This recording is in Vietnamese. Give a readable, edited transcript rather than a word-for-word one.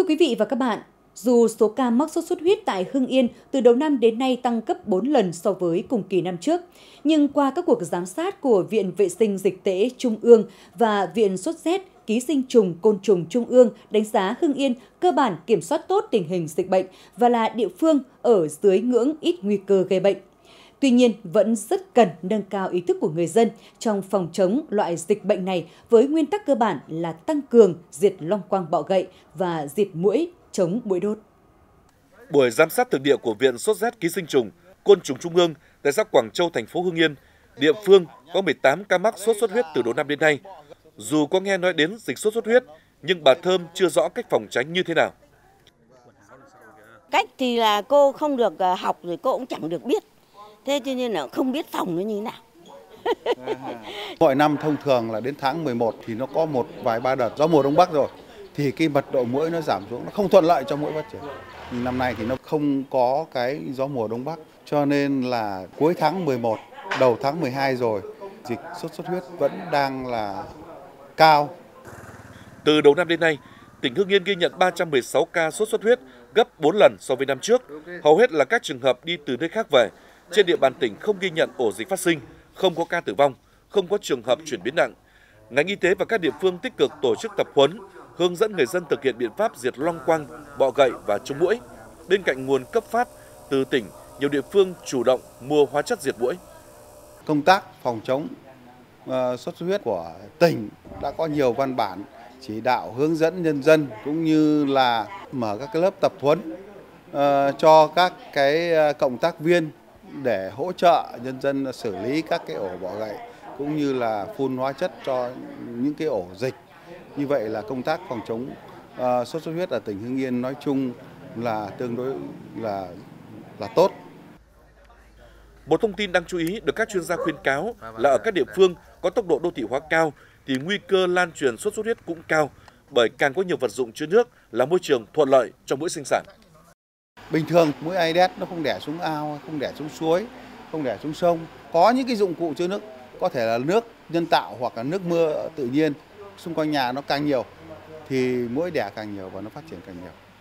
quý vị và các bạn, dù số ca mắc sốt xuất huyết tại Hưng Yên từ đầu năm đến nay tăng gấp 4 lần so với cùng kỳ năm trước, nhưng qua các cuộc giám sát của Viện Vệ sinh Dịch tễ Trung ương và Viện Sốt rét Ký sinh trùng Côn trùng Trung ương đánh giá Hưng Yên cơ bản kiểm soát tốt tình hình dịch bệnh và là địa phương ở dưới ngưỡng ít nguy cơ gây bệnh. Tuy nhiên, vẫn rất cần nâng cao ý thức của người dân trong phòng chống loại dịch bệnh này với nguyên tắc cơ bản là tăng cường diệt loang quang bọ gậy và diệt muỗi, chống muỗi đốt. Buổi giám sát thực địa của Viện Sốt rét Ký sinh trùng Côn trùng Trung ương tại xã Quảng Châu, thành phố Hưng Yên, địa phương có 18 ca mắc sốt xuất huyết từ đầu năm đến nay. Dù có nghe nói đến dịch sốt xuất huyết, nhưng bà Thơm chưa rõ cách phòng tránh như thế nào. Cách thì là cô không được học rồi cô cũng chẳng được biết. Thế cho nên là không biết phòng nó như thế nào. Mọi năm thông thường là đến tháng 11 thì nó có một vài ba đợt gió mùa đông bắc rồi. Thì cái mật độ muỗi nó giảm xuống, nó không thuận lợi cho muỗi phát triển. Nhưng năm nay thì nó không có cái gió mùa đông bắc. Cho nên là cuối tháng 11, đầu tháng 12 rồi, dịch sốt xuất huyết vẫn đang là cao. Từ đầu năm đến nay, tỉnh Hưng Yên ghi nhận 316 ca sốt xuất huyết, gấp 4 lần so với năm trước. Hầu hết là các trường hợp đi từ nơi khác về. Trên địa bàn tỉnh không ghi nhận ổ dịch phát sinh, không có ca tử vong, không có trường hợp chuyển biến nặng. Ngành y tế và các địa phương tích cực tổ chức tập huấn, hướng dẫn người dân thực hiện biện pháp diệt loang quang, bọ gậy và chống muỗi. Bên cạnh nguồn cấp phát từ tỉnh, nhiều địa phương chủ động mua hóa chất diệt muỗi. Công tác phòng chống sốt xuất huyết của tỉnh đã có nhiều văn bản chỉ đạo hướng dẫn nhân dân cũng như là mở các cái lớp tập huấn cho các cái cộng tác viên để hỗ trợ nhân dân xử lý các cái ổ bọ gậy cũng như là phun hóa chất cho những cái ổ dịch. Như vậy là công tác phòng chống sốt xuất huyết ở tỉnh Hưng Yên nói chung là tương đối là tốt. Một thông tin đáng chú ý được các chuyên gia khuyến cáo là ở các địa phương có tốc độ đô thị hóa cao thì nguy cơ lan truyền sốt xuất huyết cũng cao, bởi càng có nhiều vật dụng chứa nước là môi trường thuận lợi cho muỗi sinh sản. Bình thường muỗi Aedes nó không đẻ xuống ao, không đẻ xuống suối, không đẻ xuống sông. Có những cái dụng cụ chứa nước, có thể là nước nhân tạo hoặc là nước mưa tự nhiên xung quanh nhà nó càng nhiều thì muỗi đẻ càng nhiều và nó phát triển càng nhiều.